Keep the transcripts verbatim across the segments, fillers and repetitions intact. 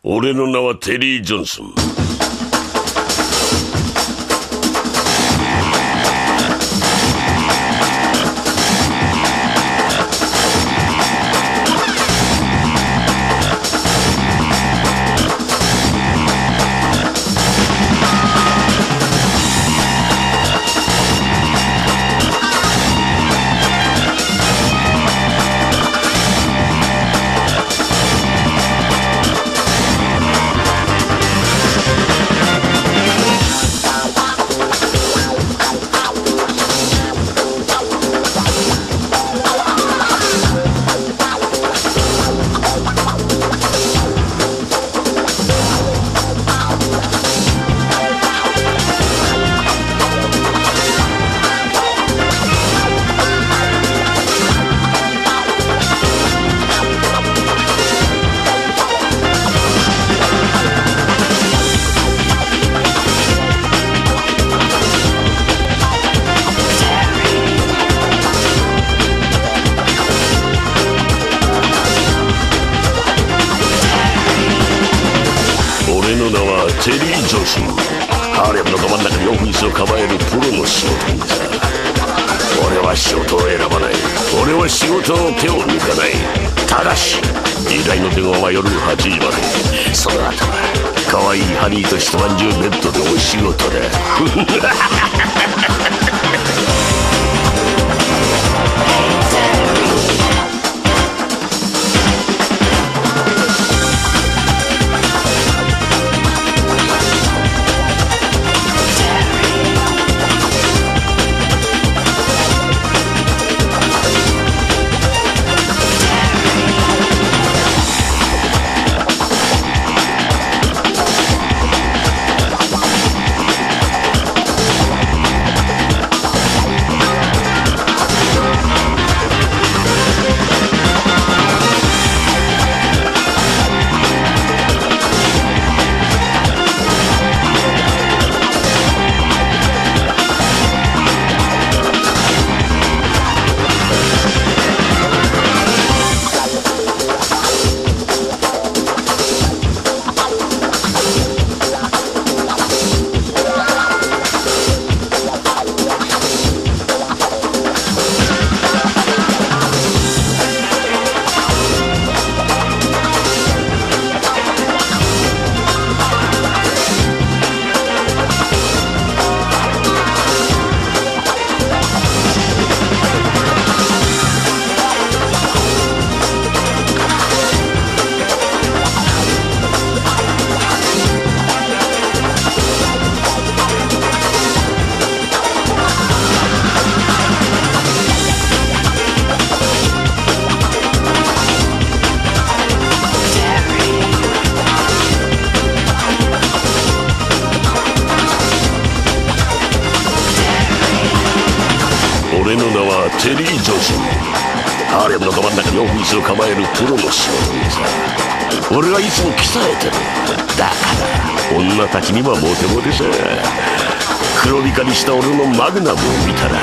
俺の名はテリー・ジョンソン。俺の名はテリー・ジョンソン。ハーレムのど真ん中にオフィスを構えるプロの仕事人さ。俺は仕事を選ばない。俺は仕事の手を抜かない。ただし依頼の電話は夜はちじまで。その後は可愛いハニーと一晩中ベッドでお仕事だ。俺の名はテリー・ジョンソン。ハーレムのど真ん中にオフィスを構えるプロの仕事人さ。俺はいつも鍛えてる。だから女たちにはモテモテさ。黒光りした俺のマグナムを見たら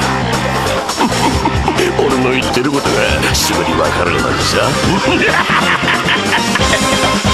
俺の言ってることがすぐに分かるはずさ。